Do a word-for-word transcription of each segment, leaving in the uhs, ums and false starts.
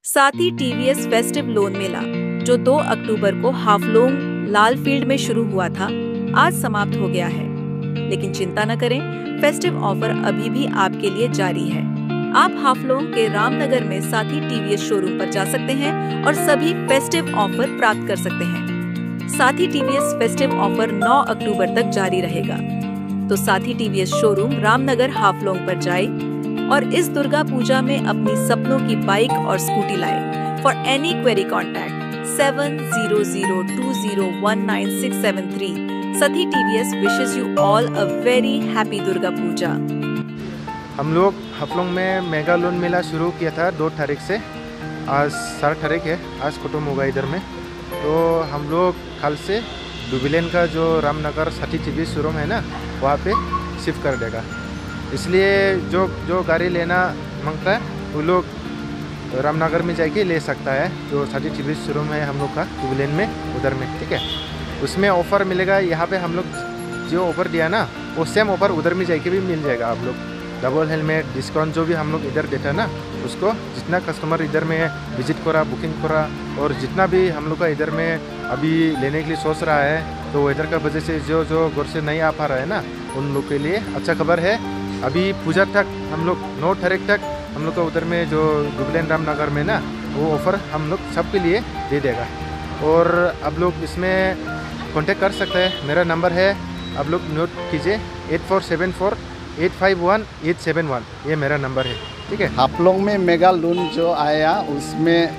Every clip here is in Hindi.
साथी टीवीएस फेस्टिव लोन मेला जो दो अक्टूबर को हाफलोंग लाल फील्ड में शुरू हुआ था, आज समाप्त हो गया है। लेकिन चिंता न करें, फेस्टिव ऑफर अभी भी आपके लिए जारी है। आप हाफलोंग के रामनगर में साथी टीवीएस शोरूम पर जा सकते हैं और सभी फेस्टिव ऑफर प्राप्त कर सकते हैं। साथी टीवीएस फेस्टिव ऑफर नौ अक्टूबर तक जारी रहेगा, तो साथी टीवीएस शोरूम रामनगर हाफलोंग पर जाए और इस दुर्गा पूजा में अपनी सपनों की बाइक और स्कूटी लाए। For any query contact seven zero zero two zero one nine six seven three. Saathi TVS wishes you all a very happy Durga Puja. हम लोग हाफलोंग में मेगा लोन मेला शुरू किया था दो तारीख से। आज सात तारीख है, आज खत्म होगा इधर में। तो हम लोग कल से जुबिलेंट का जो रामनगर साथी टीवीएस शोरूम है ना, वहाँ पे शिफ्ट कर देगा। इसलिए जो जो गाड़ी लेना मांगता है वो लोग रामनगर में जाके ले सकता है। जो साथी टीवीएस शोरूम है हम लोग का जुबिलेंट में, उधर में, ठीक है। उसमें ऑफ़र मिलेगा। यहाँ पे हम लोग जो ऑफ़र दिया ना, वो सेम ऑफ़र उधर में जाके भी मिल जाएगा। आप लोग डबल हेलमेट डिस्काउंट जो भी हम लोग इधर देता है ना, उसको जितना कस्टमर इधर में विजिट करा, बुकिंग करा, और जितना भी हम लोग का इधर में अभी लेने के लिए सोच रहा है, तो वेदर का वजह से जो जो घर से नहीं आ पा रहा है ना, उन लोग के लिए अच्छा खबर है। अभी पूजा तक हम लोग नौ तारीख तक हम लोग का उधर में जो जुबिलेंट रामनगर में ना, वो ऑफ़र हम लोग सबके लिए दे देगा। और आप लोग इसमें कांटेक्ट कर सकते हैं। मेरा नंबर है, आप लोग नोट कीजिए, eight four seven four eight five one eight seven one. ये मेरा नंबर है, ठीक है। हाफलोंग में मेगा लोन जो आया, उसमें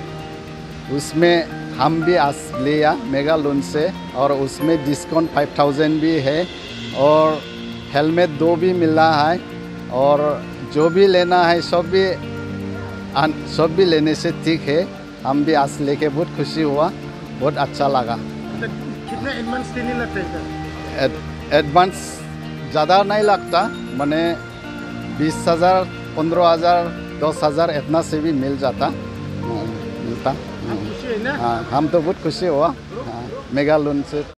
उसमें हम भी आज लिया मेगा लोन से, और उसमें डिस्काउंट फाइव थाउजेंड भी है, और हेलमेट दो भी मिल रहा है, और जो भी लेना है सब भी सब भी लेने से ठीक है। हम भी आज लेके बहुत खुशी हुआ, बहुत अच्छा लगा। कितना एडवांस देने लगता है? एडवांस ज़्यादा नहीं लगता, मैंने बीस हज़ार पंद्रह हज़ार दस हज़ार इतना से भी मिल जाता मिलता। खुशी है ना? हाँ, हम तो बहुत खुशी हुआ हाँ, मेगा लोन से।